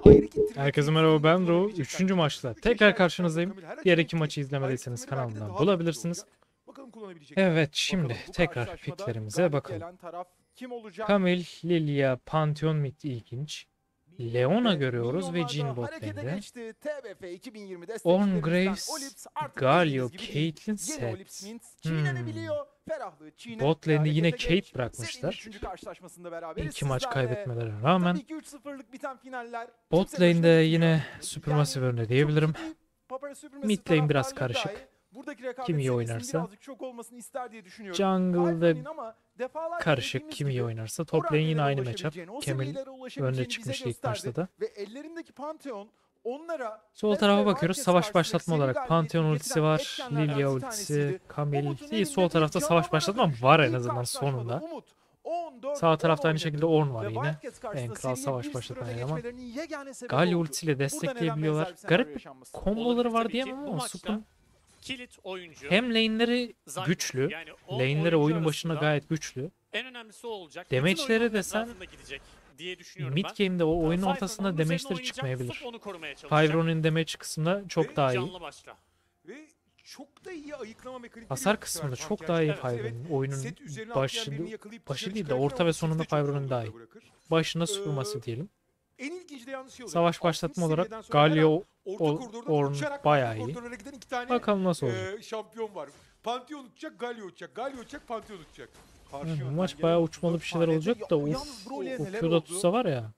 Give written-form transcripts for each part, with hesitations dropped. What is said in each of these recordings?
Herkese merhaba, ben Ro. Üçüncü maçla tekrar karşınızdayım. Diğer iki maçı izlemediyseniz kanalımdan bulabilirsiniz. Evet, şimdi tekrar piklerimize bakalım. Camille, Lilia, Pantheon mid ilginç. Leona görüyoruz ve Jhin bot lane'de. Ornn, Graves, Galio, Caitlyn, Sett. Bot lane'de yine Kate bırakmışlar. İki maç kaybetmelerine rağmen. Bot lane'de yine Supermassive önde diyebilirim. Mid lane biraz karışık. Kim iyi oynarsa. Jungle'da karışık. Kim iyi oynarsa. Top lane yine aynı matchup. Camille önde çıkmıştı ilk maçta da. Sol tarafa bakıyoruz. Savaş başlatma olarak Pantheon ultisi var. Lilia ultisi. Camille. İyi, sol tarafta savaş başlatma var en azından sonunda. Sağ tarafta aynı şekilde Ornn var yine. En kral savaş başlatan eleman. Galio ultisiyle destekleyebiliyorlar. Garip bir komboları var diyemem ama Sup'un hem lane'leri güçlü. Lane'leri oyun başında gayet güçlü. En önemlisi o olacak. Damage'leri desen diye düşünüyorum mid game'de o oyunun ortasında damage'leri çıkmayabilir. Pyro'nun damage kısmında çok daha iyi. Ve çok da iyi ayıklama mekanikleri. Hasar kısmında çok daha iyi Pyro'nun. Oyunun başı değil de orta ve sonunda Pyro'nun daha iyi. Başında Supermassive diyelim. En ilginci de yalnız şey Savaş başlatma olarak Galio, Ornn bayağı iyi. Bakalım nasıl olacak. Şampiyon var. Pantheon uçacak, Galio uçacak. Galio uçacak, Pantheon uçacak. Bu maç bayağı uçmalı bir şeyler olacak da o Q'da tutsa var ya.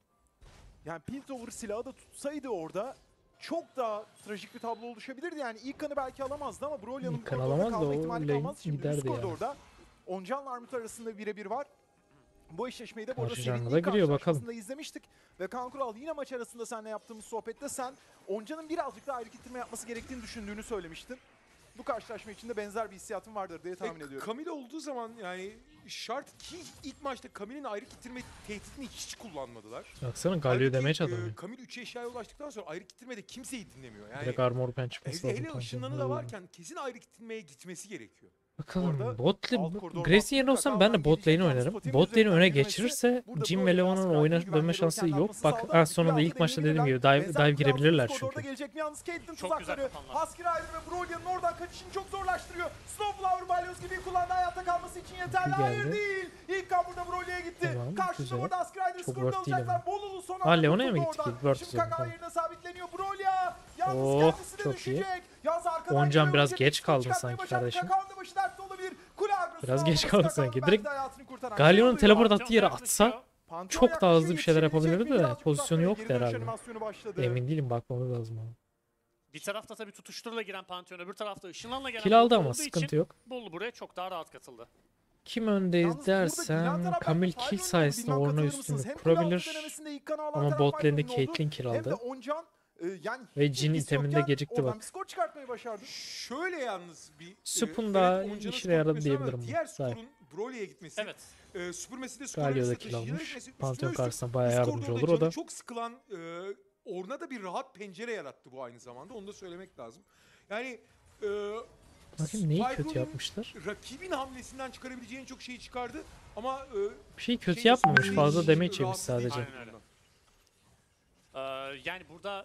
Yani Piltover silahı da tutsaydı orada çok daha trajik bir tablo oluşabilirdi. Yani ilk kanı belki alamazdı ama Brolya'nın İlk kan alamaz da o lane giderdi ya. Orada Oncan'la Armut arasında birebir var. Bu eşleşmeyi de burada serinin ilk karşılaşmasında izlemiştik. Ve Kaan Kural yine maç arasında seninle yaptığımız sohbette sen Oncan'ın birazcık daha ayrı kitleme yapması gerektiğini düşündüğünü söylemiştin. Bu karşılaşma içinde benzer bir hissiyatın vardır diye tahmin ediyorum. Camille olduğu zaman yani şart ki ilk maçta Camille'in ayrı kitleme tehditini hiç kullanmadılar. Baksana Galio damage adamı. Camille 3 eşyaya ulaştıktan sonra ayrı kitlmede kimseyi dinlemiyor. Yani direkt armor pen çıkması lazım. Hele ışınlanı da varken kesin ayrı kitlmeye gitmesi gerekiyor. Bakalım bot lane, Grace'in yerine olsam ben de bot lane'i oynarım. Bot lane'i öne geçirirse Jhin ve Leona'nın oyuna dönme şansı yok. Bak en sonunda ilk maçta dediğim gibi dive girebilirler çünkü. Çok güzel kapanlar. Huskey Rider ve Brolya'nın oradan kaçışını çok zorlaştırıyor. Snowflower Balyoz gibi kullandı, hayatta kalması için yeterli. Hayır değil. İlk kan burada Brolya'ya gitti. Tamam, Karşısında güzel. orada Huskey Rider'ı Çok skorda worth değil alacaklar. ama. Bolulu son Ha, Leona'ya mı gittik? Şimdi Kakao yerine sabitleniyor Brolya. Yalnız Oh, kendisi de çok iyi. düşecek. Yalnız arkadan Oncan geliyor. biraz Önce geç bir kaldın çıkartmayı sanki başardı. kardeşim. Kakao'nun da başı dertte olabilir. Kule agrosunu Biraz geç alması kaldın Kakao sanki. belki Direkt de hayatını kurtaran. Galio'nun Şey oluyor. teleport attığı yere atsa Pantheon çok daha hızlı bir şeyler yaklaşıyor, yapabilirdi de yetişecek mi? pozisyonu Birazcık yoktu uzaklaşıyor. Geri dönüş herhalde. animasyonu başladı. Emin değilim, bakmamız lazım ama. Bir tarafta tabii tutuşturla giren Pantheon, öbür tarafta ışınlanla gelen Kill aldı Bolu ama olduğu sıkıntı için yok. Bolu buraya çok daha rahat katıldı. Kim öndeyiz Yalnız burada dersen Gilanda'na Camille bakma, kill Pyro'nun sayesinde bilmem Ornn'a katılır mısınız? üstünlük Hem kule alma kurabilir. denemesinde ilk kanı alan Ama taraf bot lane'de Pyro'nun oldu. Caitlyn kill Hem de aldı. Oncan yani Ve hiç Jhin etkisi iteminde yokken gecikti oradan bak. bir skor çıkartmayı başardı. Şöyle yalnız bir Sup'un da Oncan'ın işine skor yaradı gitmesi ama diyebilirim. diğer Zayıf. skorun Brolya'ya gitmesi. Evet. Supermassive'de skorun Galio da üstüne kill taşıyıcılık almış. etmesi, Pantheon üstüne karşısında üstlük bayağı üst yardımcı koridorda olur o canı da. çok sıkılan Ornn'a da bir rahat pencere yarattı bu aynı zamanda. Onu da söylemek lazım. Yani Bakın neyi kötü Pyro'nun yapmışlar? rakibin hamlesinden çıkarabileceği en çok şeyi çıkardı ama Bir şey kötü şeyin yapmamış. süreci Fazla hiç damage yemiş rahatsız değil. sadece. Aynen öyle. Yani burada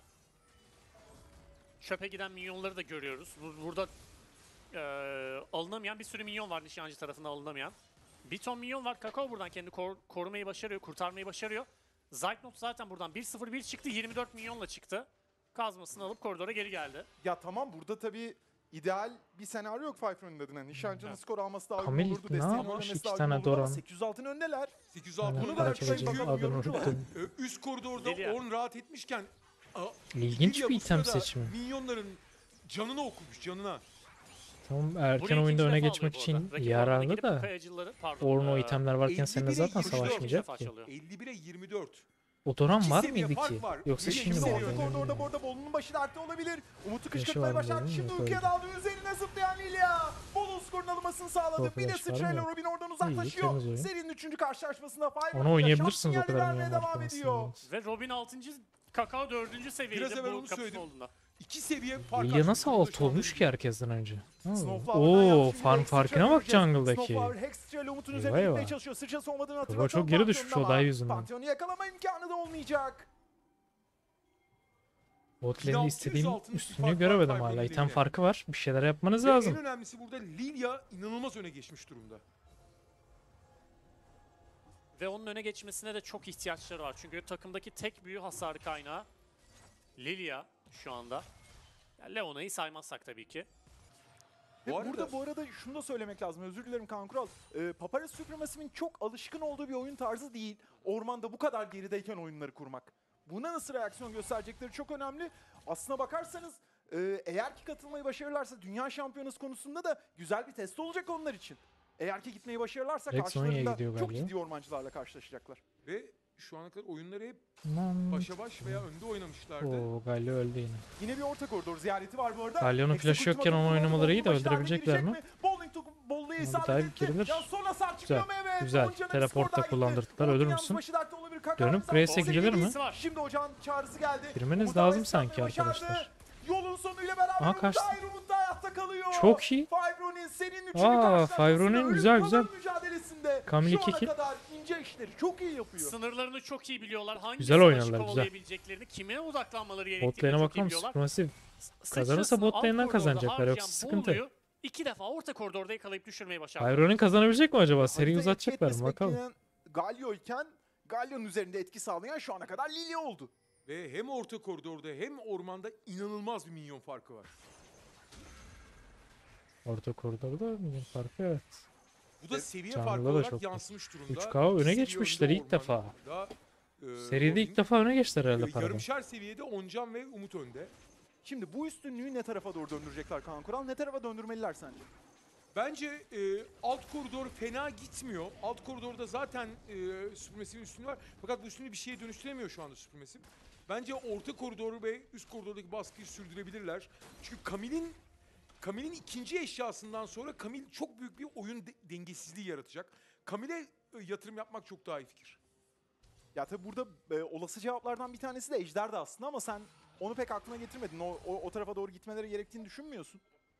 çöpe giden minyonları da görüyoruz. Burada alınamayan bir sürü minyon var, nişancı tarafından alınamayan. Bir ton minyon var. Kakao buradan kendini korumayı başarıyor, kurtarmayı başarıyor. Zaytnot zaten buradan 1-0-1 çıktı, 24 minyonla çıktı. Kazmasını alıp koridora geri geldi. Ya tamam, burada tabii ideal bir senaryo yok Pfeiffer'ın adına. Nişancının skor alması daha uygun Camille olurdu. ne Desteğin yapmış? önlemesi İki daha tane uygun olurdu ama Doran. 806'ın öndeler. 806 Yani bunu para da çekeceğim, çünkü adını unuttum. üst koridorda Lilia. Ornn rahat etmişken İlginç Lilia bir bu item sırada seçimi. minyonların canını okumuş, canına. Tamam, erken Buraya oyunda ikinci öne defa geçmek oluyor bu arada. için Rakip yararlı ormana girip da kayacıları, pardon, Ornn o itemler varken seninle 51'e zaten 24 savaşmayacak defa ki. çalıyor. 51'e 24. O Doran İki var seviye mıydı fark ki? var. Yoksa Bir şimdi mi seviye oldu? fark. Koridorda bu arada Bolu'nun başı dertte olabilir. Umut'u Flash'ı kışkırtmaya var başardı. mı? Şimdi Yok, uykuya öldü. daldı. Üzerine zıplayan Lilia. Bolu skorun alınmasını sağladı. Yok, Bir de flash var sıçrayla mı? Robin oradan İyi, uzaklaşıyor. temiz oyun. Serinin 3. karşılaşmasında Fiverr Onu oynayabilirsiniz o kadar vermeye minyon devam varken ediyor. aslında. Ve Robin 6. Kakao 4. seviyede Biraz evvel bu onu kapışma söyledim. olduğunda. 2 seviye fark Lilia açtı. nasıl Burada alt şu anda olmuş ki herkesten önce? Snowflower'dan Oo, yapmış bir farm Hex farkına bak sıçra göreceğiz. jungle'daki. Snowflower Hex sıçrayla Umut'un Eyvah üzerine gitmeye eyvah. çalışıyor. Sıçrası olmadığını Kakao hatırlatalım. çok geri düşmüş o Pantheon'da dive ama yüzünden. Pantheon'u yakalama imkanı da olmayacak. Bot lane'de 1600 istediğim altınlık bir üstünlüğü fark var göremedim Fibro'nun hala. İtem lane'e. farkı var. Bir şeyler yapmanız Ve en lazım. önemlisi burada Lilia inanılmaz öne geçmiş durumda. Ve onun öne geçmesine de çok ihtiyaçları var. Çünkü takımdaki tek büyü hasarı kaynağı Lilia şu anda. Yani Leona'yı saymazsak tabii ki. Ve Bu arada- burada bu arada şunu da söylemek lazım. Özür dilerim Kaan Kural. Paparazzi Supremacy'nin çok alışkın olduğu bir oyun tarzı değil. Ormanda bu kadar gerideyken oyunları kurmak. Buna nasıl reaksiyon gösterecekleri çok önemli. Aslına bakarsanız eğer ki katılmayı başarırlarsa Dünya Şampiyonası konusunda da güzel bir test olacak onlar için. Eğer ki gitmeyi başarırlarsa Rex Sonya'ya karşılarında gidiyor çok galiba. ciddi ormancılarla karşılaşacaklar. Ve şu ana kadar oyunları hep Aman. başa baş veya önde oynamışlardı. Oo, Galio öldü yine. Yine bir orta koridor ziyareti var bu arada. Galio'nun Execute flash'ı yokken ultimatum onu oynamaları iyi de olduğu başlarına öldürebilecekler mi? gelecek Bowling to Bowl'u isabet dive etti. girilir. Ya son hasar Güzel, çıkıyor mu? Evet. güzel. Onca'nın Teleport skor da daha kullandırdılar. gitti. Ölür Yalnız müsün? başı dertte olabilir. Kakao Dönüp bize Grace'e aldı. gidilir mi? Sevgilisi var. Şimdi ocağın çağrısı geldi. Girmeniz Umut lazım Ayas sanki yapmayı başardı. arkadaşlar. Yolun sonuyla beraber Aha, Umut kaçtı. Ayrı Umut da hayatta kalıyor. Çok iyi. Fibro'nin senin üçüncü Aa, karşılaşmasında Fibro'nin ölüm güzel, kalım güzel. mücadelesinde Kamil şu 2 ana kill. kadar ince işleri çok iyi yapıyor. Sınırlarını çok iyi biliyorlar. Hangi Güzel savaşı oynadılar, güzel. kovalayabileceklerini, kime odaklanmaları gerektiğini Bot lane'e çok iyi bakar mısın? biliyorlar. Supremacy kazanırsa Sıçrasını bot alt lane'den koridorda kazanacaklar, harcayan yoksa sıkıntı. Bolu'yu 2 defa orta koridorda yakalayıp düşürmeyi başardı. Byron'un kazanabilecek mi acaba? Seriyi Haritayı uzatacaklar mı? etki Bakalım. etmesi beklenen Galio iken Galio'nun üzerinde etki sağlayan şu ana kadar Lilia oldu. Ve hem orta koridorda hem ormanda inanılmaz bir minyon farkı var. Orta koridorda bir farkı, evet. Bu da seviye Jungle'da farkı da olarak çok yansımış durumda. 3K öne İkisi bir geçmişler önde ilk defa. ormanda. Seride ilk defa öne geçtiler herhalde paradan. Yarımşar seviyede Oncan ve Umut önde. Şimdi bu üstünlüğü ne tarafa doğru döndürecekler Kaan Kural? Ne tarafa döndürmeliler sence? Bence alt koridor fena gitmiyor. Alt koridorda zaten Supremacy'nin üstünlüğü var. Fakat bu üstünlüğü bir şeye dönüştüremiyor şu anda Supremacy. Bence orta koridoru ve üst koridordaki baskıyı sürdürebilirler. Çünkü Camille'in ikinci eşyasından sonra Camille çok büyük bir oyun dengesizliği yaratacak. Camille'e yatırım yapmak çok daha iyi fikir. Ya tabi burada olası cevaplardan bir tanesi de Ejder'di aslında ama sen onu pek aklına getirmedin. O tarafa doğru gitmeleri gerektiğini düşünmüyorsun.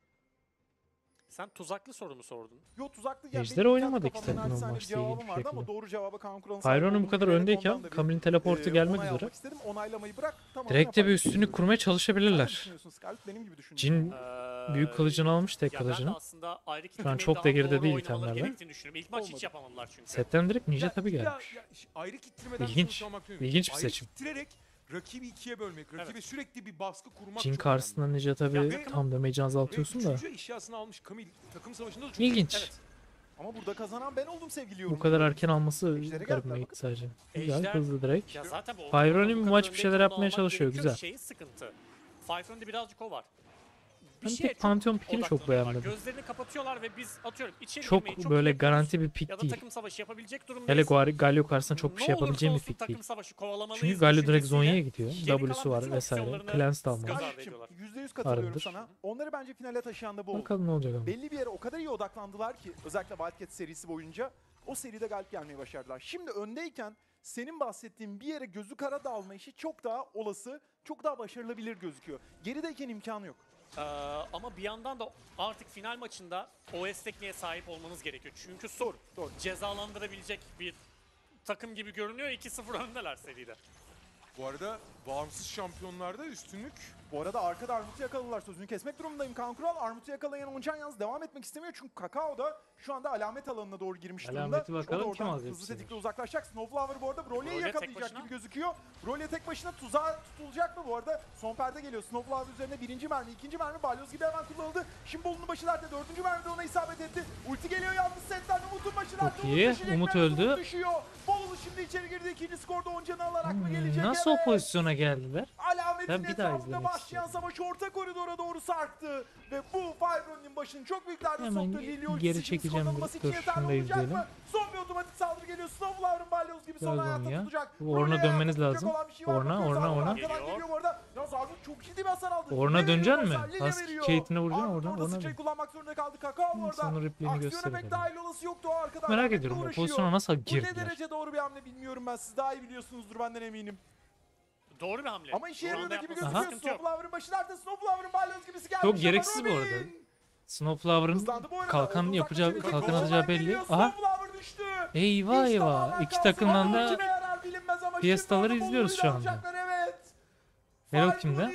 Sen tuzaklı soru mu sordun? Yo tuzaklı Ejder benim oynamadı kendi iki kafamdan takım naçizane bir maçta ilginç cevabım bir vardı ama şekilde. doğru cevaba Kaan Kural'ın Fyron'un bu olduğunu kadar bilerek öndeyken ondan da bir, Camille'in teleportu gelmek onay üzere. almak istedim. Onaylamayı bırak. Tamam, Direkt de bir yaparım. üstünlük kurmaya Sen ne çalışabilirler. düşünüyorsun Scarlett? Benim gibi düşünüyorum. Cin büyük kılıcını almış, tek Ya ben de kılıcını. aslında ayrı Şu an kitlemeyi çok daha da geride doğru değil oynamaları itemlerden. gerektiğini düşünüyorum. İlk maç hiç Olmadı. yapamadılar çünkü. Setten direkt Ninja tabi Ya, gelmiş. ayrı kitlemeden İlginç. sonuç almak değil. İlginç bir Ayrı seçim. kittirerek rakibi ikiye bölmek, rakibe sürekli bir baskı kurmak Jin çok karşısında Ninja Ya tabi takım- tam damage'i önemli. azaltıyorsun da. Ve üçüncü eşyasını almış Camille takım savaşında da çok İlginç. Evet. Ama burada kazanan ben oldum sevgili Bu yorumcu. kadar erken alması Ejder'e garibime geldiler, gitti sadece. Ejder- Güzel, hızlı direkt. Ya zaten bu Fyron'un bu bu maç kadar bir şeyler öndeyken onu yapmaya almak çalışıyor, gerekiyor. güzel. Şeyi sıkıntı. Fyron'da birazcık o var. Ben şeye tek Pantheon pikini çok odaklanıyorlar. beğenmedim. Gözlerini kapatıyorlar ve biz atıyorum içeri Çok girmeyi böyle iyi yapıyoruz garanti bir ya pik da değil. takım savaşı yapabilecek Hele durumdayız. Galio karşısında çok bir Ne şey olursa yapabileceğim bir olsun pik değil. takım savaşı kovalamalıyız Çünkü Galio direkt düşüncesiyle Zonya'ya gidiyor. geri kalan W'su var bütün vesaire. opsiyonlarını Clans da göz almamış. ardı Kardeşim, ediyorlar. %100 katılıyorum Arındır. sana. Onları bence finale taşıyan da bu oldu. Bakalım ne olacak ama. Belli bir yere o kadar iyi odaklandılar ki özellikle Wildcat serisi boyunca o seride galip gelmeyi başardılar. Şimdi öndeyken senin bahsettiğin bir yere gözü kara dalma işi çok daha olası, çok daha başarılabilir gözüküyor. Gerideyken imkanı yok. Ama bir yandan da artık final maçında o esnekliğe sahip olmanız gerekiyor. Çünkü Doğru. cezalandırabilecek bir takım gibi görünüyor. 2-0 öndeler seride. Bu arada bağımsız şampiyonlarda üstünlük Bu arada arkada Armut'u yakaladılar. Sözünü kesmek durumundayım Kaan Kural. Armut'u yakalayan Oncan yalnız devam etmek istemiyor. Çünkü Kakao da şu anda alamet alanına doğru girmiş durumda. Alameti bakalım O da kim oradan alacak hızlı bu sefer? tetikle uzaklaşacak. Snowflower bu arada Brolya'yı Broly tek yakalayacak başına. gibi gözüküyor. Brolya tek başına tuzağa tutulacak mı bu arada? Son perde geliyor. Snowflower üzerine birinci mermi, ikinci mermi balyoz gibi hemen kullanıldı. Şimdi Bolu'nun başı dertte. Dördüncü mermi de ona isabet etti. Ulti geliyor yalnız setten. Umut'un başı dertte. Çok iyi. düşecek mi? Umut Evet, öldü. Umut düşüyor. Bolu şimdi içeri girdi. İkinci skorda Oncan'ı alarak mı gelecek? Nasıl o Evet. pozisyona geldiler? Alametin Ben bir daha etrafında izlemek başlayan istiyorum. savaş orta koridora doğru sarktı. Ve bu Fibron'un başını çok büyük derde Hemen soktu. Lilio geri ultisi için çekeceğim skorlanması bir- için dur, yeterli şunu da olacak izleyelim. mı? Son bir otomatik saldırı geliyor. Snowflower'ın balyoz gibi son Biraz hayatta ya. tutacak. Bu Ornn'a Brolya'ya dönmeniz tutacak lazım. olan bir şey var. Ornn'a, Bakıyoruz Ornn'a, Zarvut Ornn'a. arkadan Geliyor. geliyor bu arada. Ya Zarvut çok ciddi bir hasar aldı. Ornn'a Ne döneceksin veriyor mi? mesela? Lille Husky veriyor. Kate'ine vuracaksın, Armut oradan orada Ornn'a sıçrayı dön. kullanmak zorunda kaldı. Kakao orada. Sonra replay'ini Aksiyona gösterelim. pek dahil olası yoktu o arkada. Merak Alametle ediyorum o uğraşıyor. pozisyona nasıl Bu ne girdiler? derece doğru bir hamle bilmiyorum ben. Siz daha iyi biliyorsunuzdur benden eminim. Doğru bir hamle. Ama işe Şu yarıyor anda da gibi yapması gözüküyor. sıkıntı yok. Snowflower'ın başı dertte. Snowflower'ın balyoz gibisi gelmiş. Çok ama gereksiz bu Robin arada. Snowflower'ın hızlandı bu arada. kalkan Orada yapacağı, uzaklaşan kalkan bir atacağı Kakao belli. geliyor. Aha. Snowflower düştü. Eyvah Hiç eyvah. tamamen İki kalsın. takımdan Ama da kime yarar bilinmez ama Fiestaları şimdi orada izliyoruz Bolu'yu şu da anda. alacaklar, evet. Melo Fibro'nun kimde?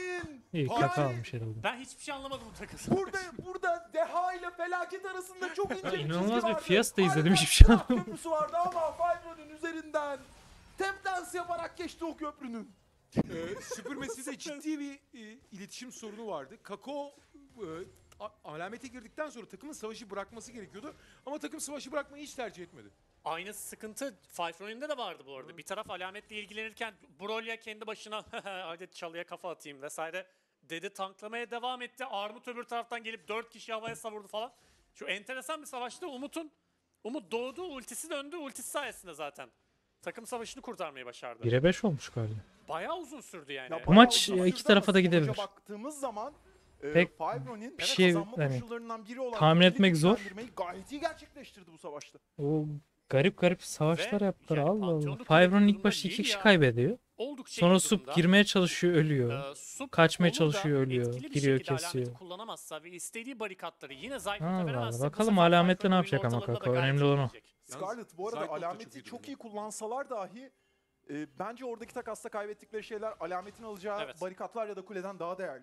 İyi Yani- kaka almış herhalde. Ben hiçbir şey anlamadım bu takası. Burada Deha ile Felaket arasında çok ince bir çizgi İnanılmaz bir vardı. Fiesta izledim, Harbiden hiçbir şey silah anlamadım. köprüsü vardı ama Fibro'nun üzerinden tap dance yaparak geçti o köprünün. Supremacy'de ciddi bir iletişim sorunu vardı. Kakao alamete girdikten sonra takımın savaşı bırakması gerekiyordu. Ama takım savaşı bırakmayı hiç tercih etmedi. Aynı sıkıntı Five oyununda da vardı bu arada. Bir taraf alametle ilgilenirken Broly kendi başına hadi çalıya kafa atayım vesaire dedi, tanklamaya devam etti. Armut öbür taraftan gelip 4 kişi havaya savurdu falan. Şu enteresan bir savaşta Umut doğdu, ultisi döndü. Ultisi sayesinde zaten takım savaşını kurtarmayı başardı. 1'e 5 olmuş galiba. Bayağı uzun sürdü yani. Ya Bu bayağı maç uzun iki sürdü tarafa ama da sonuca gidebilir. baktığımız zaman Pek Fibro'nun bir şey, kazanma hani, koşullarından biri olan tahmin ikili etmek zor. güçlendirmeyi gayet iyi gerçekleştirdi bu savaşta. O garip savaşlar Ve yaptılar, yani Allah Allah. Pantheon'u Five'ın kuvvetli ilk başta durumda 2 kişi değil ya. kaybediyor. Oldukça Sonra iyi Sup durumda. girmeye çalışıyor, ölüyor. Sup Kaçmaya olur da çalışıyor, ölüyor. etkili bir Giriyor, şekilde kesiyor. alameti kullanamazsa ve istediği barikatları yine Zaytnot'a Allah Allah. veremezse bu Bakalım sefer alametle Five ne oyunun yapacak ama ortalarında da Kakao. gayet Önemli iyi olan o. gidecek. Scarlet bu arada Zaytnot da çok alameti iyi çok durumda. iyi kullansalar dahi bence oradaki takasta kaybettikleri şeyler alametin alacağı Evet. barikatlar ya da kuleden daha değerli.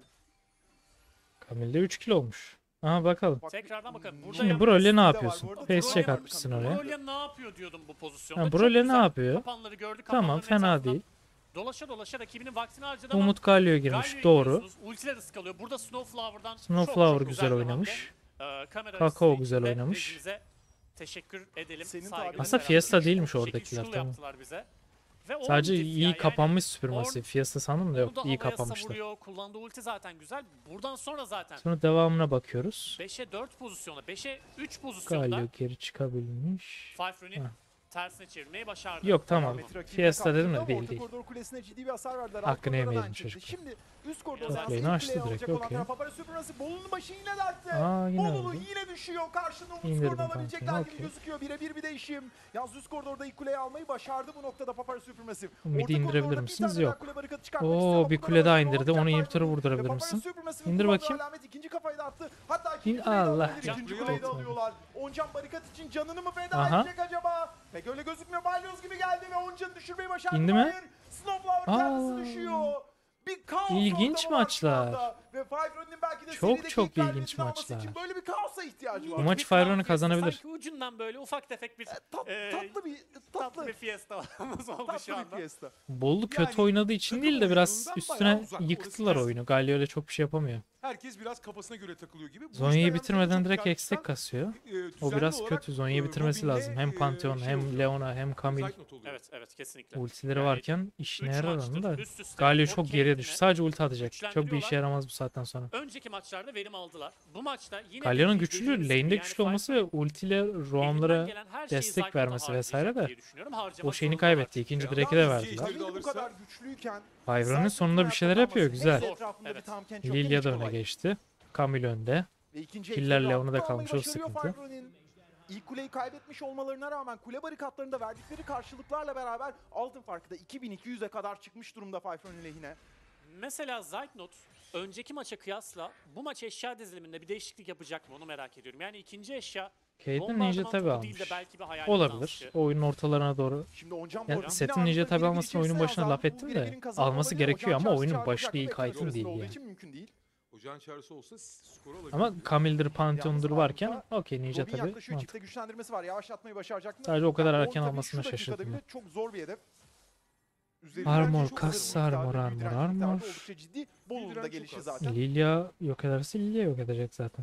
Kamil'de 3 kilo olmuş. Aha bakalım. Bak, Tekrardan bakalım. Burada Şimdi yalnız Broly ne de var yapıyorsun? bu arada. Face Broly check var. atmışsın oraya. Broly ne yapıyor diyordum bu pozisyonda. Ha, Çok Broly ne güzel yapıyor? Kapanları gördü. Tamam, kapanların fena etrafından değil. Dolaşa dolaşa rakibinin vaktini harcadı ama Umut Galio girmiş, Galio'yu doğru. görüyorsunuz. Ultiler ıskalıyor. Burada Snowflower'dan Snowflower çok güzel bir oynamış. hamle. Kamera Kakao arası güzel ve oynamış. rejimize teşekkür edelim. Senin Saygılar, tabirine Aslında selamlar. Fiesta Üç- değilmiş üç- oradakiler, üç tamam. yaptılar bize. Ve Sadece Orn iyi yani kapanmış süpürmesi. Orn Fiesta sandım da onu yok, da iyi havaya kapanmışlar. savuruyor. Kullandığı ulti zaten güzel. Buradan sonra zaten Sonra devamına bakıyoruz. 5'e 4 pozisyona, 5'e 3 pozisyonda Galio geri çıkabilmiş. Five Ha. tersine çevirmeyi başardı. Yok tamam. Alameti rakibine Fiesta dedim kaptırdı de ama değil orta değil. koridor kulesine ciddi bir hasar verdiler. Alt Hakkını koridora yemeyelim aynı şekilde. çocuklar. Şimdi üst koridorda Top lane'i ilk açtı kuleyi direkt, alacak okey. olan Papara Süpürmesi Bolu'nun başı yine dertte. Aa, yine Bolulu öldü. yine düşüyor. Karşında Umut İndirdim skorunu alabilecekler kankayı, gibi okey. gözüküyor. Birebir bir değişim. Yalnız üst koridorda ilk kuleyi almayı başardı bu noktada Papara Süpürmesi. Midi Orta indirebilir koridorda bir misiniz? tane daha Yok. kule barikatı çıkartmak Oo, istiyor ama bir bu kule daha kadar indirdi. olacak Onu Papara inhibitör'e Süpürmesi. vurdurabilir Ve Papara misin? Süpürmesi'nin İndir kullandığı bakayım. alamet ikinci kafayı da attı. Hatta ikinci kuleyi de Allah. alabilir. İkinci Can- kuleyi de Atmadı. alıyorlar. Oncan barikat için canını mı feda Aha. edecek acaba? Pek öyle gözükmüyor. Balyoz gibi geldi ve Oncan'ı düşürmeyi başardı. İndi mi? Hayır. Snowflower kendisi Aa. düşüyor. Bir kaos İlginç ortamı var maçlar. şu anda. Ve Fibro'nun belki de Çok serideki çok ilk galibiyetini ilginç alması maçlar. için böyle bir kaosa ihtiyacı var. Bu maç Bir Fire'ını fiesta, kazanabilir. Sanki ucundan böyle ufak tefek bir Tatlı bir tatlı bir fiestamız oldu şu tatlı bir anda. fiesta. Bollu kötü Yani oynadığı için değil de biraz takım üstüne oyunundan bayağı uzak. yıktılar Orası oyunu. Galio öyle çok bir şey yapamıyor. Herkes biraz kafasına göre takılıyor gibi. Bu Zonya'yı işler bitirmeden hem direkt çok ekstek güzel kasıyor. çıkan, O düzenli biraz olarak, kötü. Zonya'yı bitirmesi Robin'le, lazım. Hem Pantheon şey hem oluyor. Leona hem Camille Zaytnot oluyor. Evet kesinlikle. ultileri Yani varken işine üç yarar maçtır onun da. üst üste Galio o çok geriye kendine düştü. Sadece ulti atacak. Çok bir güçlendiriyorlar. işe yaramaz bu saatten sonra. Önceki maçlarda verim aldılar. Bu maçta yine Galio'nun dediğimiz güçlü, gibi lane'de yani güçlü olması ve Fire'ın ultiyle elinden roamlara gelen her şeyi destek Zaytnot'a vermesi vesaire harcayacak de diye düşünüyorum. Harcamak o şeyini zorundalar. kaybetti. İkinci Ya direk'i de yalnız verdiler. Jace'leri de Camille bu alırsa- kadar güçlüyken Byron'un Zaytnot'un sonunda bir şeyler yapıyor. ayakta Güzel. kalması, etrafında bir Evet. Tahm Kench yok, Lilia hiç da öne kolay. geçti. Camille önde. Ve ikinci Killer ejderi Leon'u da almayı kalmış, o başarıyor sıkıntı. Fibro'nun. İlk kuleyi kaybetmiş olmalarına rağmen kule barikatlarında verdikleri karşılıklarla beraber altın farkı da 2200'e kadar çıkmış durumda Fibro'nun lehine. Mesela Zaytnot önceki maça kıyasla bu maç eşya diziliminde bir değişiklik yapacak mı onu merak ediyorum. Yani ikinci eşya Caitlyn bombardıman Ninja topu tabi değil de almış. belki bir hayal Olabilir. dansçı. Oyunun ortalarına doğru. Şimdi Oncan Ya, bu arada setin yine Ninja Armut'la tabi birebir almasına oyunun içerisine başına yazdı. laf Bu ettim birebirin de kazanma alması olabilir. gerekiyor Oncan ama çarşı oyunun çağıracak başlığı iyi ve Caitlyn arasında değil olduğu yani. için mümkün değil. Ocağın çağrısı olsa skoru alabilir. Ama Camille'dir, Pantheon'dur Yalnız varken Armut'a okey Ninja Robin tabi yaklaşıyor, mantıklı. çifte güçlendirmesi var. Yavaşlatmayı başaracak mı? Sadece o kadar Yani erken tabii almasına şu dakikada şaşırdım bile ben. çok zor bir hedef. Üzerinden Armor, çok kassa, hazır. armor, Miktarda bir armor, direnç miktarı armor. Oldukça ciddi. Bolu'nun da direnç gelişi çok az. zaten. Lilia yok ederse Lilia yok edecek zaten.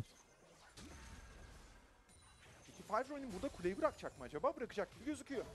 Peki Fibro'nun burada kuleyi bırakacak mı acaba? Bırakacak gibi gözüküyor.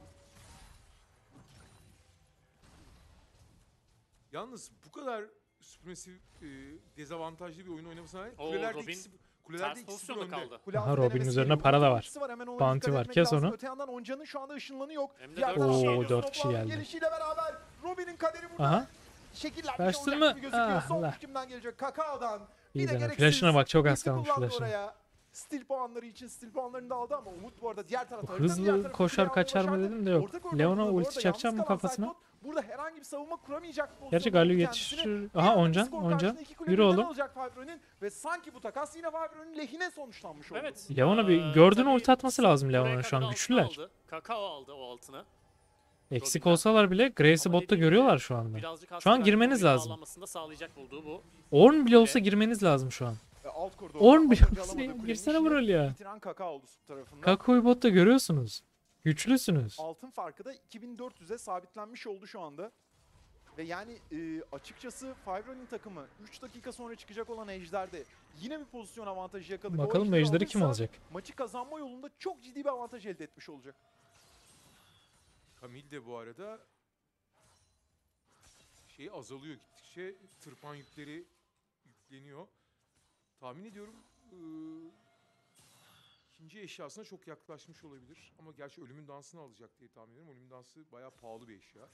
Yalnız bu kadar süpürmesi dezavantajlı bir oyun oynamasına rağmen Oo, kulelerde Robin ikisi kulelerde Ters ikisi pozisyonda önde. kaldı. Kule Aha, altı Robin'in denemesi üzerine geliyor. para da var. Ultisi Hemen ona Bounty dikkat var. etmek Kes lazım. onu. Öte yandan Oncan'ın şu anda ışınlanı yok. Hem de Diğer dört taraftan kişi Oo, geliyor. 4 kişi Snowflower'ın geldi. gelişiyle beraber Robin'in kaderi burada Aha. şekillenmiş Kaçtın olacak mı? gibi gözüküyor. Ah, Son Allah. kimden gelecek? Kakao'dan. İyi Bir de dene. gereksiz Flash'ına bak, çok az ulti kalmış kullandı flash'ına. oraya. Stil puanları için stil puanlarını da aldı ama Umut bu arada diğer tarafta. Hızlı koşar kaçar mı dedim de yok. Leona ulti çakacak mı kafasına? Burada herhangi bir savunma kuramayacak. Gerçi Galio yetişir. Aha Oncan, Oncan. Yürü oğlum. Ve sanki bu takas yine Fibro'nun lehine sonuçlanmış oldu. Evet. Leona bir Ee, gördüğün tabii ulti atması lazım buraya Leona'nın şu kadar an altını güçlüler. aldı. Kakao aldı o altını. Eksik Robin'den. olsalar bile Grace'i Ama botta dediğim gibi görüyorlar şu anda. Birazcık Şu an aslında girmeniz oyun lazım. bağlanmasında sağlayacak bulduğu bu. Ornn bile olsa girmeniz lazım şu an. Alt koridorda Ornn bile az önce olsa alamadığı kulenin girsene işini buraya. bitiren Kaka oldu su tarafından. Kako'yu botta görüyorsunuz. Güçlüsünüz. Altın farkı da 2400'e sabitlenmiş oldu şu anda. Ve yani açıkçası Fibro'nun takımı 3 dakika sonra çıkacak olan Ejder'de yine bir pozisyon avantajı yakaladı. Bakalım O Ejder'i kim alırsa alacak? Maçı kazanma yolunda çok ciddi bir avantaj elde etmiş olacak. Kamil de bu arada şey azalıyor gittikçe. Tırpan yükleri yükleniyor. Tahmin ediyorum ikinci eşyasına çok yaklaşmış olabilir. Ama gerçi ölümün dansını alacak diye tahmin ediyorum. Ölümün dansı bayağı pahalı bir eşya.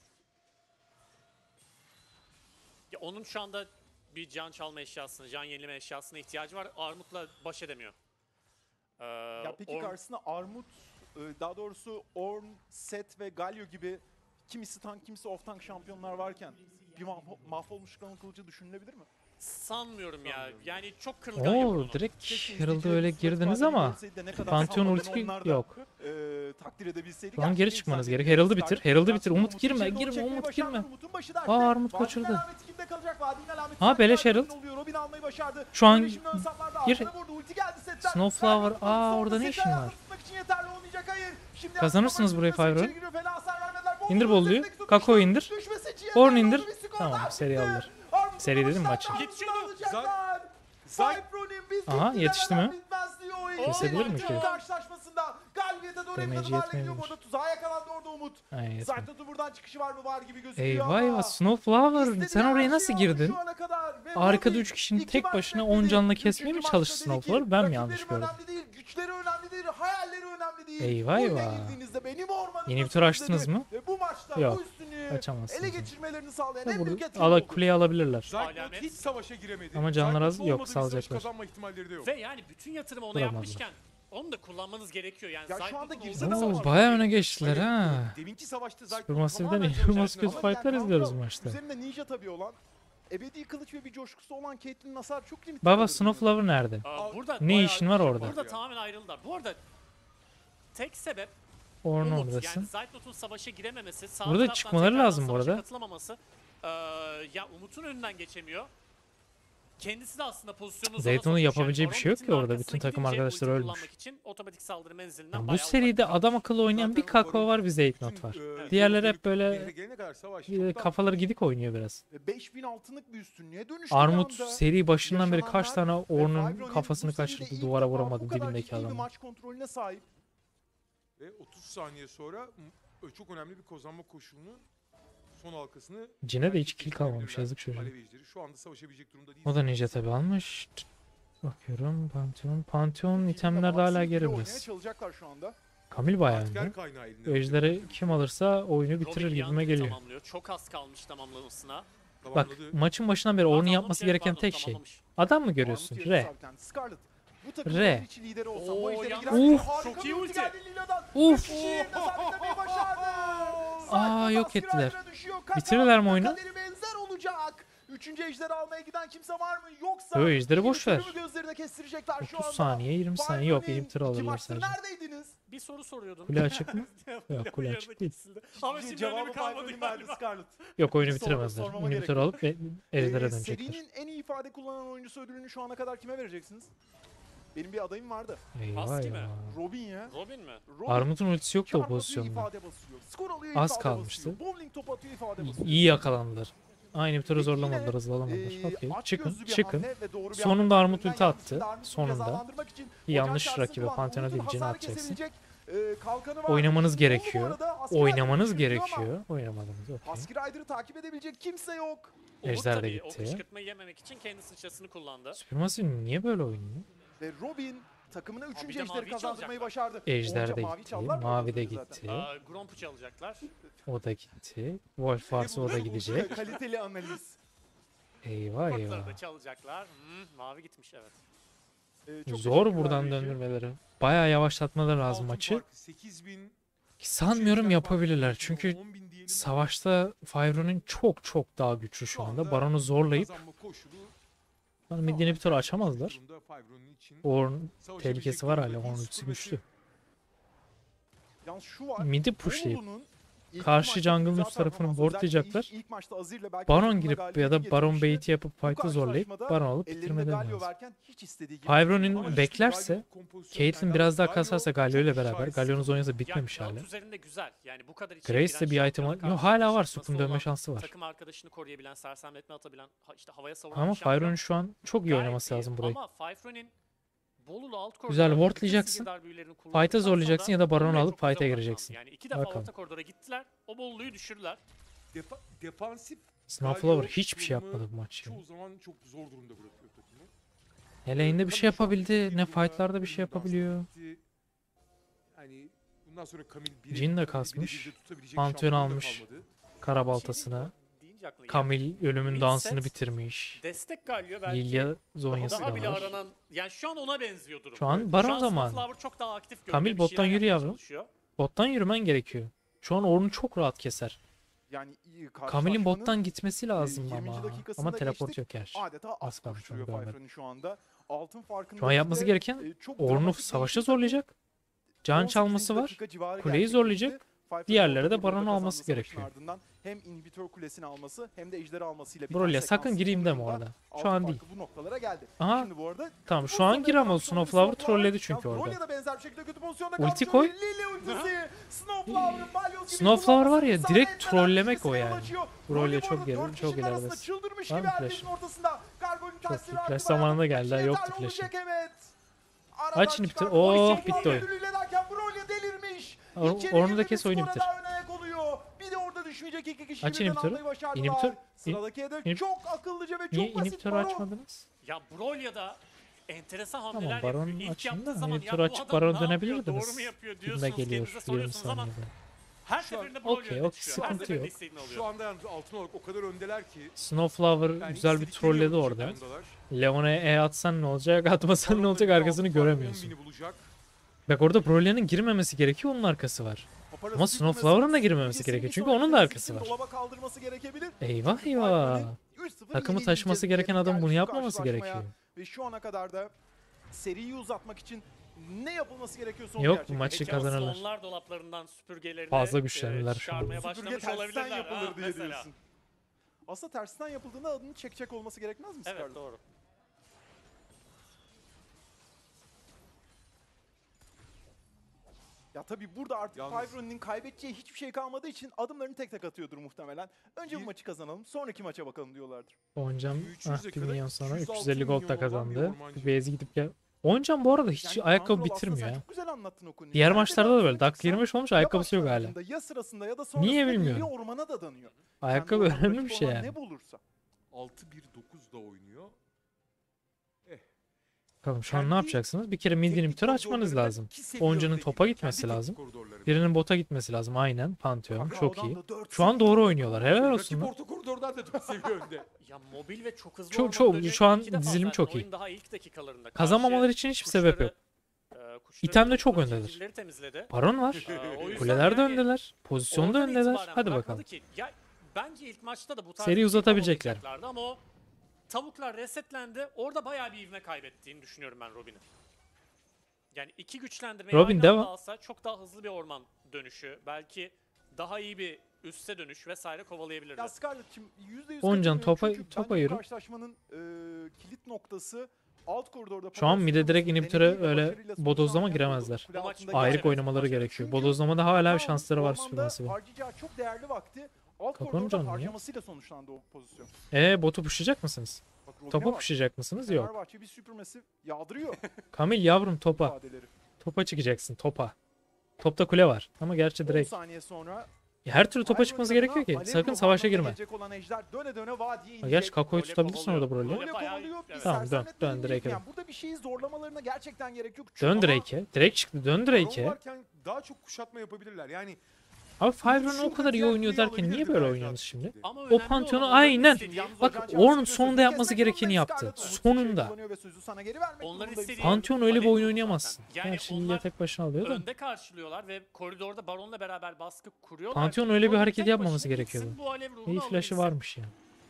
Ya onun şu anda bir can çalma eşyasına, can yenileme eşyasına ihtiyacı var. Armut'la baş edemiyor. Ya peki Ornn- karşısında Armut, daha doğrusu Ornn, Set ve Galio gibi kimisi tank kimisi off tank şampiyonlar varken bir mahvolmuş kanın kılıcı düşünülebilir mi? sanmıyorum ya. Yani çok kırılgan yapıyor Oo onu. direkt Keşke Herald'a izleyicilerimiz öyle Sırat girdiniz Vadeli ama görseydi de ne kadar Pantheon salladığını ulti onlar da, yok. takdir edebilseydik. Şu an geri Gerçekten çıkmanız insan gerek. değil. Herald'ı bitir. Herald'ı bitir. Umut Umut'un girme. içeri doğru Girme. çekmeyi Umut başardı. girme. Umut'un başı dertte. Aa, Armut Vadinin kaçırdı. alameti kimde kalacak? Vadinin alameti Ha, beleş Robin Herald. oluyor. Robin almayı başardı. Şu an Böyle şimdi ön saflarda gir. altına vurdu. Ulti geldi setten. Snowflower. Ferro Aa, sonra orada ne seti işin ayakta var? tutmak için yeterli olmayacak. Hayır. Şimdi Kazanırsınız aslında burayı Magnus'un Favre. içeri giriyor. Fena hasar vermediler. İndir Bozdular. Bollu'yu. Üstelik Kako'yu düşmesi- indir. düşmesi için Ornn yeterli indir. oldu. Bir skor Tamam, daha seri bitti. alır. Armut'un Seri dedim baştan maçı. Armut'u Yetişiyordu. alacaklar. Zay- Fibro'nun biz Aha, bittiler, yetişti mi? hemen bitmez diyor oyun. Kesebilir mi Umut ki? Karşılaşmasında galibiyete doğru Demeci yakın hale gidiyor. yetmeyebilir. Burada tuzağa yakalandı orada Umut. Ay, yetmedi. Zaytnot'un buradan çıkışı var mı? Var gibi gözüküyor Eyvah ama eyvah. Snowflower. istediği Sen her oraya şey nasıl oldu girdin? şu ana kadar. Ve Arkada Robin 3 kişinin iki tek maç başına bekledi. 10 canla Üçüncü kesmeye mi maçta çalıştı dedi Snowflower? ki, Ben mi rakiplerim yanlış gördüm? önemli değil, güçleri önemli değil, hayalleri önemli değil. Eyvah Oyuna eyvah. girdiğinizde benim ormanımda Yeni bir tur sözleri açtınız mı? Ve bu maçta Yok, bu üstünlüğü açamazsınız ele yani. geçirmelerini sağlayan Da en büyük burada etken oldu. kuleyi alabilirler. Zaytnot Alamet. hiç savaşa giremedi. Ama canları az- Zaytnot yok, olmadığı bir savaş salacaklar. Kazanma ihtimalleri de yok. Ve yani bütün yatırımı ona Duramazlar. yapmışken onu da kullanmanız gerekiyor. Yani Ya şu Zaytnot'un anda olduğu girsene da Oo, savaş. bayağı öne geçtiler Hayır, ha. Deminki savaşta Zaytnot Supermassive'den tamamen inanılmaz savaşın kötü içerisinde. Ama fightlar yani izliyoruz bu Kanka, maçta. Üzerinde ninja tabii olan ebedi kılıç ve bir coşkusu olan Caitlyn'in hasar çok limitli. Baba kalır. Snowflower nerede? Burada Ne Bayağı işin var şey orada? var Burada ya. tamamen ayrıldılar. Bu arada tek sebep Ornn Umut. oradasın. Yani Zaytnot'un savaşa girememesi, sağ Burada taraftan çıkmaları tekrardan lazım bu savaşa arada. katılamaması. Ya Umut'un önünden geçemiyor. Kendisi de aslında pozisyonu zora Zeytun'un sokmuş. yapabileceği bir Baron şey yok Bit'in ki orada. arkasına Bütün takım gidince arkadaşları ulti ölmüş. kullanmak için otomatik saldırı menzilinden Yani bu bayağı seride uzak. adam akıllı oynayan bir Zaten Kako var, bir Zeytnot Bütün, var. e, Diğerleri hep yolculuk böyle bir yere gelene kadar savaş çoktan- kafaları gidik oynuyor biraz. 5000 altınlık bir üstünlüğe dönüştü. Armut bir anda. seri başından beri kaç tane Yaşananlar ve Ornn'un Fibro'nun kafasını bu seride kaçırdı, ilk duvara defa vuramadı bu kadar dibindeki ciddi bir adam. maç kontrolüne sahip. Ve 30 saniye sonra çok önemli bir kazanma koşulunu son halkasını Cine de hiç gerçekleştirebilirler. kill kalmamış, yazık çocuğa. Alev Ejderi şu anda savaşabilecek durumda değil. O da ninja tabi almış. Bakıyorum Pantheon. Pantheon itemler de Maksimum hala bile geri oynamaya biraz. çalışacaklar şu anda. Kamil bayağı Partiler önde. kaynağı elinde. Ejderi kim alırsa oyunu bitirir Robin bir gibime anda geliyor. Tamamlıyor. Çok az kalmış tamamlamasına. Bak Tamamladı. maçın başından beri Ornn'un Tamamlamış, yapması evet, gereken pardon, tek şey. tamamlamış. Adam mı görüyorsun? Armut yerine Re. sabitlendi. Scarlet. Bu takımın Re. en içi lideri olsam bu Oo, ejderi yalnız- girer. Uf. Harika Çok bir iyi ulti ulti. geldi Lila'dan. Uf. Üç kişi yerine sabitlemeyi başardı. Aa, yok Zaytnot ettiler. Skyler'a düşüyor. Kaka Bitirirler mi oyunu? kaderi benzer olacak. Üçüncü ejderi almaya giden kimse var mı? Yoksa Yo, ejderi boş ver. sürümü gözlerine kestirecekler şu 30 anda. saniye 20 saniye yok, Bayern'in inhibitor iki alırlar maçtır sadece. neredeydiniz? Bir soru soruyordum. Kule açık mı? Yok, kule Yarıda açık değil. kesildi. Ama şimdi Cevabı önemi kalmadı Bayern'in verdi galiba. Scarlet. Yok, oyunu Soru- bitiremezler. sormama İnhibitor gerek alıp ejdere dönecekler. Serinin en iyi ifade kullanan oyuncusu ödülünü şu ana kadar kime vereceksiniz? Benim bir adayım vardı. Eyvah Husky mi? eyvah. Robin ya. Robin mi? Robin. Armut'un ultisi yoktu o Çarp atıyor, pozisyonda. ifade basıyor. Skor alıyor, Az ifade kalmıştı. basıyor. Bowling topu atıyor, ifade basıyor. İyi yakalandılar. Aynı bir turu Ve zorlamadılar, yine, hızlanamadılar. Okey, aç çıkın, gözlü bir çıkın. hamle ve doğru bir Sonunda hamle. Armut ulti Yalnızca attı. Armut'u Sonunda. cezalandırmak için Yanlış Ocak rakibe, şansını Pantheon'a kullandı. değil, Jin'e Hasarı atacaksın. kesilecek, kalkanı var. Oynamanız Bolu bu gerekiyor. arada asker Oynamanız Rider'ı düşürüyor ama gerekiyor. Oynamadınız, okey. Husky Rider'ı takip edebilecek kimse yok. Umut Ejder de tabii o gitti. kışkırtmayı yememek için kendi sıçrasını kullandı. Supermassive niye böyle oynuyor? Ve Robin takımına bir 3. de ejderi maviyi kazandırmayı çalacaklar. başardı. Ejder Onca de mavi gitti. çaldılar mı Mavi de az önce zaten? gitti. Gromp'u alacaklar. O da gitti. Wolf varsa o da gidecek. Kaliteli analiz. Eyvah Kurtları eyvah. da çalacaklar. Mavi gitmiş evet. Çok Zor teşekkürler buradan Reji. döndürmeleri. Bayağı yavaşlatmaları lazım Altın maçı. farkı 8.000. Sanmıyorum Üçüncü yapabilirler. farkı Çünkü 10.000 diyelim. savaşta Fyron'un çok çok daha güçlü şu anda. Baron'u zorlayıp Kazanma koşulu midini bir tur açamazlar. durumda Fibro'nun için Ornn savaşabilecek tehlikesi var hala. durumda Ornn değil. ultisi Supermassive güçlü. Yalnız şu var. Midi pushlayıp Bolu'nun İlk karşı maçta jungle'ın güzel üst tarafını performans, özellikle wardlayacaklar. ilk maçta Azir'le belki Baron takımına girip ya galibiyeti da Baron getirmişti. bait'i yapıp Bu fight'ı zorlayıp karşılaşmada Baron alıp ellerinde bitirmeleri Galio lazım. varken hiç istediği gibi ama Fyvron'un hiç beklerse Galio kompozisyonu Caitlyn yani biraz daha Galio kasarsa Galio ile çok beraber. şahane Galio'nun skill'ı. zonyası bitmemiş Yani hali. Cloud üzerinde güzel. Yani bu kadar içeri Grace de giren bir item şampiyona Yo, karşı hala var. çıkması Sup'un dönme olan, şansı var. takım arkadaşını koruyabilen, sersemletme atabilen, işte havaya savuran Ama bir şampiyon. Fyvron'un şu an çok iyi Gayet oynaması iyi. lazım burayı. Ama Fyvron'un Bolulu alt Güzel koridora wardlayacaksın. bütün sihirdar büyülerini Fight'a kullandıktan zorlayacaksın sonra ya da Baron'u buraya alıp çok güzel fight'a odaklandı. gireceksin. Yani 2 defa Bakalım. orta koridora gittiler. O Bolulu'yu düşürdüler. Defansif Snowflower Galio hiçbir şey durumu yapmadı bu maç ya. çoğu zaman çok zor durumda bırakıyor takımı. Ne lane'de bir Tabii şey şu an yapabildi, bir ne duruma fight'larda bir şey Kamil yapabiliyor. Dans'ın yani bundan sonra Kamil biri Jhin de birebir kasmış. de tutabilecek Pantheon şampiyonu da almış. kalmadı. Karabaltasına. Deyince aklıma geldi. Camille ölümün Mid dansını set, bitirmiş. Destek Galio belki Lilia zonyası daha da bile var. aranan, yani şu an ona benziyor durum. Şu an Baron zamanı. Sunflower çok daha aktif görünüyor. Kamil bir bottan şeyler yürü yapmaya yavrum. çalışıyor. Bottan yürümen gerekiyor. Şu an Ornn'u çok rahat keser. Yani Camille'in karşılaşmanın bottan gitmesi lazım 20. ama. dakikasında Ama teleport geçtik. yok gerçi. adeta Az az kalmış, koşturuyor onu görmedim. Fyvron'un şu anda. Altın farkında. Şu an yapması gereken Ornn'u savaşa zorlayacak. Can çalması var. Kuleyi zorlayacak. Diğerleri de Baron'u alması gerekiyor. Ardından hem inhibitor kulesini alması hem de ejderi almasıyla biten Broly'e sekans sakın gireyim deme sonucunda orada. Şu altın an değil. farkı bu noktalara geldi. Aha, Şimdi bu arada tamam şu an gir ama Snowflower trolledi çünkü orada. Broly da benzer bir şekilde kötü pozisyonda Ulti kalmış. koy. Lili ultisi. Snowflower'ın balyoz gibi Snowflower var ya, kullanması direkt müsaade trollemek etmeden o yani. etkisine ulaşıyor. Broly'e bu çok arada geri- dört çok kişinin arasında ileridesin. çıldırmış Var gibi mı herkesin flash'ın? ortasında. Gargoyle'un Çok iyi. tersleri Flash aktif zamanında ayağa geldi, kalkmış. yoktu Yeterli flash'ı. olacak, evet. Aç Aradan inhibitor. çıkardı. Oh, Başak bitti oyun. ödülüyle derken Broly delirmiş. Ornn'u da İçeri kes, girdi, oyunu bir bitir. skora daha ön ayak oluyor. Bir de orada düşmeyecek iki kişi Aç birden inhibitörü. almayı başardılar. İnhibitör. Sıradaki hedef İnhib- çok akıllıca ve çok Niye basit inhibitörü Baron. açmadınız? Ya Brolya'da enteresan Tamam, hamleler Baron yapıyor. İlk açın yaptığı da zaman inhibitörü ya bu açıp adam Baron ne yapıyor, dönebilirdiniz. doğru mu yapıyor Gibime diyorsunuz, geliyor kendinize 20 soruyorsunuz ama saniyede. her seferinde Broly Okey, önde okey, çıkıyor. Her sıkıntı seferinde yok. istediğini alıyor. Şu anda yalnız altın olarak o kadar öndeler ki. Snowflower Yani güzel bir istedikleri trolledi yapabilecek orada. durumdalar. Leona'ya atsan ne olacak, atmasan ne Baron'la olacak, birlikte arkasını altın farkı göremiyorsun. 10.000'i bulacak. Bak orada Brolya'nın girmemesi gerekiyor, onun arkası var. Paparazzi Ama Snowflower'ın da girmemesi simgesini gerekiyor bir çünkü sonraki onun da temsil arkası için var. dolaba kaldırması gerekebilir. Eyvah Çünkü eyvah. Fyvron'un 3-0 Takımı yenileceğiz taşıması gereken diyerek adam bunu gelmiş yapmaması karşılaşmaya. gerekiyor. Ve şu ana kadar da seriyi uzatmak için ne yapılması gerekiyorsa onu Yok, bu gerçekleştirdi. maçı Peki ama kazanırlar. sonlar dolaplarından süpürgelerini Fazla güçlendiler şu an. çıkarmaya Süpürge başlamış tersten olabilirler. yapılır Ha, diye mesela. diyorsun. Aslında tersten yapıldığında adını çekecek olması gerekmez mi Evet Scarlet? doğru. Ya tabii burada artık Yalnız- Fyvron'un kaybedeceği hiçbir şey kalmadığı için adımlarını tek tek atıyordur muhtemelen. Önce bu Bir- maçı kazanalım, sonraki maça bakalım diyorlardır. Oncam 300'e 1 kadar milyon sonra 306 350 gold da milyon olan bir kazandı. ormancı. Bir base'e gidip gel. Oncam bu arada hiç Yani ayakkabı Kankrol aslında bitirmiyor sen ya. çok güzel anlattın o konuyu. Diğer Bence maçlarda da böyle. aslında Dakika çıksan 25 olmuş, ya ayakkabısı yok hala. başlangıcında, ya sırasında ya da sonrasında Niye bilmiyorum. geliyor, ormana da danıyor. Ayakkabı Kendi önemli ormanı, bir şey orman yani. Ne bulursa. 6-1-9 da oynuyor. Bakalım şu an ne Kendi yapacaksınız? Bir kere mid Teknik inhibitörü açmanız koridorlarında lazım. 2 seviye Onca'nın önde topa gibi. gitmesi Kendi lazım. teknik koridorlarında. Birinin bota gitmesi lazım. Aynen. Pantheon. Çok Adam iyi. da 4 Şu an doğru oynuyorlar. Helal olsun Rakip lan. orta koridordan da 4 seviye önde. Ya mobil ve çok hızlı Çok- orman çok- dönüyor. şu an İki defa dizilim zaten çok iyi. oyun daha ilk dakikalarında. Kazanmamaları Karşı için hiçbir sebep yok. kuşları İtemde çok topladı, öndeler. zincirleri temizledi. Baron var. O yüzden Kuleler de yani öndeler. Pozisyonda oradan öndeler. itibaren Hadi bırakmadı bakalım. ki. Ya, bence ilk maçta da bu tarz Seri bir şey uzatabilecekler. yapamayacaklardı ama o tavuklar resetlendi. Orada bayağı bir ivme kaybettiğini düşünüyorum ben Robin'in. Yani iki güçlendirmeyi Robin aynı devam. anda alsa çok daha hızlı bir orman dönüşü, belki daha iyi bir üste dönüş vesaire kovalayabilirdi. Ya Scarlett'cim %100 Oncan katılıyorum topa- çünkü topa bence bu yürü. karşılaşmanın kilit noktası alt koridorda. Şu an mid'e direkt Denediği inhibitöre ve öyle başarıyla bodozlama sonuçlanan giremezler. kule Bu maç altındaki Ayrık Evet, oynamaları maç- gerekiyor. Çünkü Bodozlamada hala bir Brown'un şansları var ormanda süpürmesi. harcayacağı çok değerli vakti alt Kapanın koridorda canım ya. harcamasıyla sonuçlandı o pozisyon. Botu pushlayacak mısınız? Bak, Robin'e Topa bak. pushlayacak mısınız? Yok. Fenerbahçe bir süpürmesi yağdırıyor Kamil yavrum topa. ifadeleri. Topa çıkacaksın topa. Topta kule var. Ama gerçi 10 direkt saniye sonra her türlü topa Iron çıkması yanına gerekiyor ki. Alev Sakın Roman'dan savaşa girme. gelecek olan ejder döne döne vadiye Ha, inecek. gerçi Kako'yu Role tutabilirsin kovalıyor. orada Broly'e. Role Role bayağı- kovalıyor. Bir evet. Tamam, dön, sersemletmenin dön değil. Drake'e Yani burada bir şeyi zorlamalarına gerçekten gerek yok. Dön Ama Drake'e. Drake çıktı. Dön Baron Drake'e. varken daha çok kuşatma yapabilirler. Yani Abi Fyvron o şurada kadar iyi diğer oynuyor kuleyi derken niye alabilirdi böyle gayet oynuyorsunuz rahat şimdi? şekilde. Ama O önemli Pantheon'u olan orada aynen. istediği- Bak, Ozan Ornn Can sonunda Sözü yapması kesmek gerekeni zorundayız. yaptı. Scarlett Sonunda. şey kullanıyor ve sözü sana geri vermek Onların durumundayız. istediği- Pantheon öyle bir Alev oyun topu oynayamazsın. zaten. Yani Gerçi onlar Lilia tek başına alıyor da. önde karşılıyorlar ve koridorda Baron'la beraber baskı kuruyorlar. Pantheon ki öyle bir Baron hareket tek yapmaması başına gerekiyordu. gitsin, bu alev ruhunu İyi flash'ı alabilsin. varmış ya.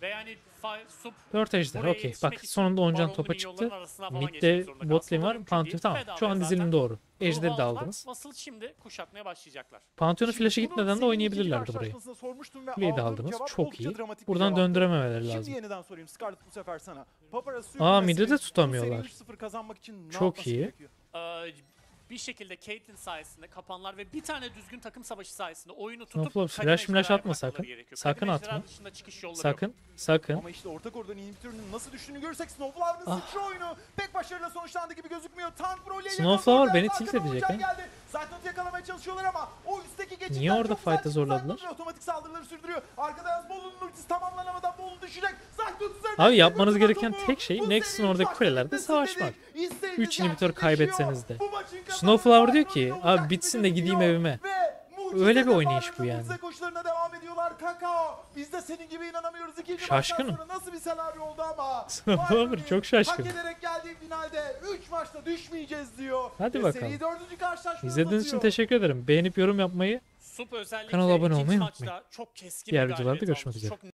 Ve yani Sup 4 ejder buraya okey. yetişmek Bak için sonunda Oncan Baron'lu topa minyonların çıktı. arasından falan Mid'de geçmek zorunda bot kalsın. lane var. Mümkün Pantheon değil. tamam. Bedava Şu an zaten. dizilim doğru. Ejderi de Ruhu aldılar. aldınız. Muscle şimdi kuşatmaya başlayacaklar. Pantheon'un Şimdi flash'ı bunu gitmeden de senin oynayabilirlerdi ikinci burayı. karşılaşmasında sormuştum ve Kuleyi de aldığım aldınız. cevap Çok oldukça iyi. dramatik bir Buradan cevaptı. döndürememeleri Şimdi lazım. yeniden sorayım Scarlett bu sefer sana. Paparazzi Aa, sürmesini mid'i de bu tutamıyorlar. seriyi 3-0 kazanmak için ne Çok yapması iyi. gerekiyor? Bir şekilde Caitlyn sayesinde kapanlar ve bir tane düzgün takım savaşı sayesinde oyunu tutup Snowflake kadim flash ejderhaya atma bırakmaları sakın. gerekiyor. Sakın Kadim ejderha atma. dışında çıkış yolları yok. Sakın. Sakın. Ama işte orta koridorun inhibitörünün nasıl düştüğünü görürsek Snowflower'ın sıçra oyunu pek başarıyla sonuçlandı gibi gözükmüyor. Tank Broly ile Snowflower beni arkadan tilt edecek, Oncan ha? geldi. Zaytnot'u yakalamaya çalışıyorlar ama o üstteki geçitler Niye orada çok güzel. fight'ı zorladılar? Zaytnot otomatik saldırıları sürdürüyor. Arkada Bolu'nun ultisi tamamlanamadan Bolu düşecek. Zaytnot üzerine Abi yapmanız bir gereken topu. tek şey Bu Nexus'un serinin oradaki başta kulelerde bitmesi savaşmak. dedik. İsteğimiz 3 inhibitor gerçekleşiyor. kaybetseniz de. Bu maçın kazananı Snowflower diyor Zaytnot ki olacak abi gibi bitsin de gideyim gözüküyor. evime. Ve Öyle bir mucize oynayış bu defalarca yani. mucize koşularına devam ediyorlar. Kakao. Biz de senin gibi inanamıyoruz. İkinci Şaşkınım. maçtan sonra nasıl bir senaryo oldu ama. Snowflower Bayern çok şaşkın. Hak ederek geldiği finalde 3 maçta düşmeyeceğiz diyor. Hadi Ve bakalım. Seri 4. karşılaşmayı İzlediğiniz için uzatıyor. teşekkür ederim. Beğenip yorum yapmayı, Sup özellikle kanala abone ikinci olmayı maçta unutmayın. çok keskin Diğer bir videolarda galibiyet görüşmek almış. üzere. Çok